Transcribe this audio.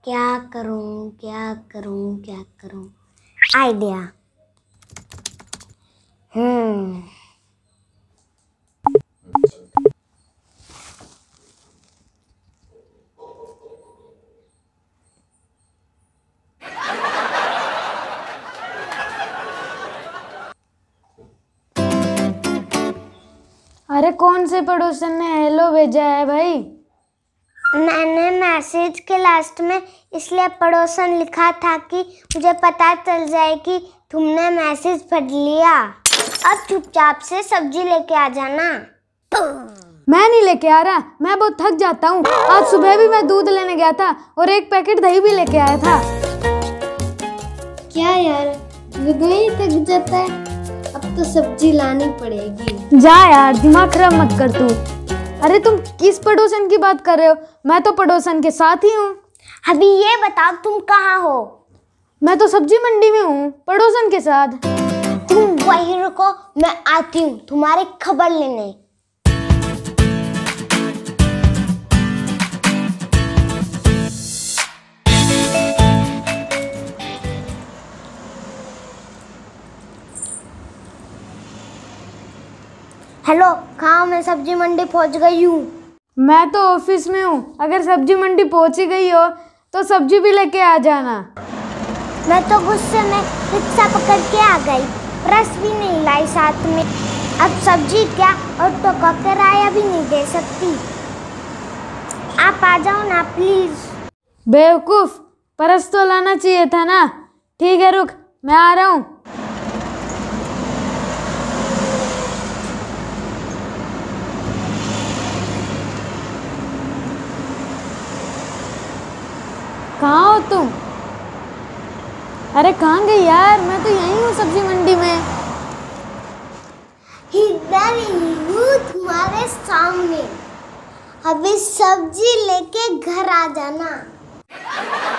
क्या करूं क्या करूं क्या करूं। आइडिया। अरे कौन से पड़ोसन ने हेलो भेजा है भाई? मैंने मैसेज के लास्ट में इसलिए पड़ोसन लिखा था कि मुझे पता चल जाए कि तुमने मैसेज पढ़ लिया। अब चुपचाप से सब्जी लेके आ जाना। मैं नहीं लेके आ रहा, मैं बहुत थक जाता हूँ। आज सुबह भी मैं दूध लेने गया था और 1 पैकेट दही भी लेके आया था। क्या यार, दही थक जाता है। अब तो सब्जी लानी पड़ेगी। जा यार, दिमाग खराब मत कर तू। अरे तुम किस पड़ोसन की बात कर रहे हो? मैं तो पड़ोसन के साथ ही हूँ। अभी ये बताओ तुम कहाँ हो? मैं तो सब्जी मंडी में हूँ, पड़ोसन के साथ। तुम वहीं रुको, मैं आती हूँ तुम्हारी खबर लेने। हेलो, कहाँ? मैं सब्जी मंडी पहुँच गई हूँ। मैं तो ऑफिस में हूँ। अगर सब्जी मंडी पहुँच ही गई हो तो सब्जी भी लेके आ जाना। मैं तो गुस्से में रिक्शा पकड़ के आ गई, पर्स भी नहीं लाई साथ में। अब सब्जी क्या, ऑटो का किराया भी नहीं दे सकती। आप आ जाओ ना प्लीज। बेवकूफ, पर्स तो लाना चाहिए था ना। ठीक है रुक, मैं आ रहा हूँ। कहाँ हो तुम? अरे कहाँ गई यार? मैं तो यहीं हूँ सब्जी मंडी में। इधर ही हूँ तुम्हारे सामने। अभी सब्जी लेके घर आ जाना।